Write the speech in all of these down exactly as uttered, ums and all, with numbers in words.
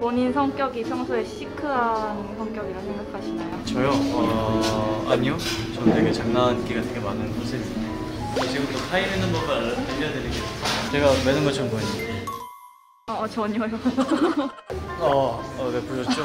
본인 성격이 평소에 시크한 성격이라 생각하시나요? 저요? 어... 아니요. 저는 되게 장난기가 되게 많은 선생님인데 지금부터 파이 매는 법을 알려드리겠습니다. 제가 매는 것처럼 보이죠? 어, 어 전혀요. 어, 어, 네, 보셨죠?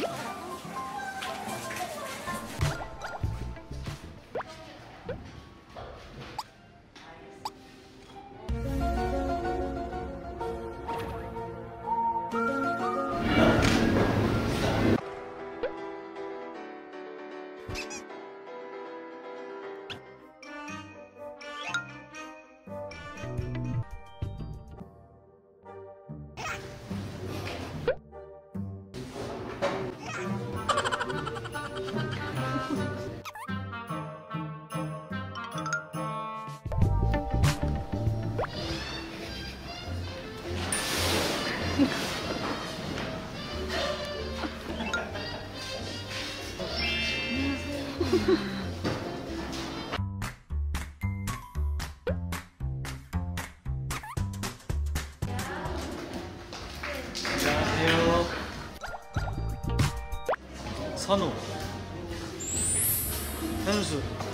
안녕하세요. 선우, 현수.